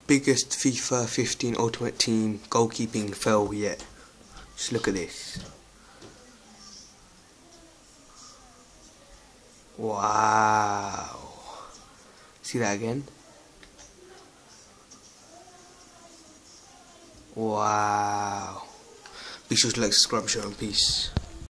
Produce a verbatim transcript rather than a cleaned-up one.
biggest FIFA fifteen Ultimate Team goalkeeping fail yet. Just look at this. Wow. See that again? Wow. Be sure to like, subscribe, share, and peace.